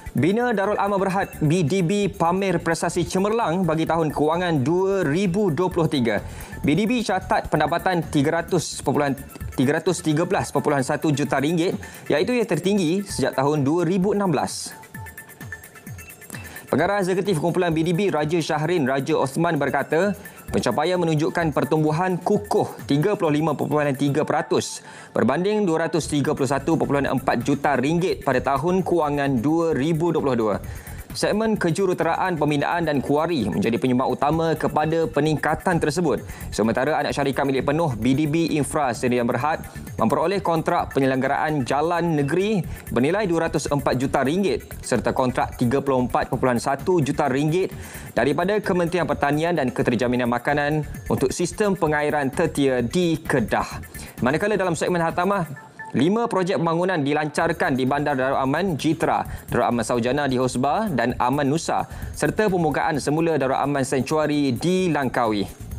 Bina Darul Aman Berhad BDB pamer prestasi cemerlang bagi tahun kewangan 2023. BDB catat pendapatan 313.1 juta ringgit, iaitu yang tertinggi sejak tahun 2016. Pengarah Eksekutif Kumpulan BDB Raja Shahrin Raja Osman berkata, pencapaian menunjukkan pertumbuhan kukuh 35.3% berbanding 231.4 juta ringgit pada tahun kewangan 2022. Segmen kejuruteraan, pembinaan dan kuari menjadi penyumbang utama kepada peningkatan tersebut. Sementara anak syarikat milik penuh BDB Infra Sdn Berhad memperoleh kontrak penyelenggaraan jalan negeri bernilai 204 juta ringgit serta kontrak 34.1 juta ringgit daripada Kementerian Pertanian dan Keterjaminan Makanan untuk sistem pengairan tertia di Kedah. Manakala dalam segmen hartamah, 5 projek pembangunan dilancarkan di Bandar Darul Aman Jitra, Darul Aman Saujana di Hosba dan Aman Nusa serta pembukaan semula Darul Aman Sanctuary di Langkawi.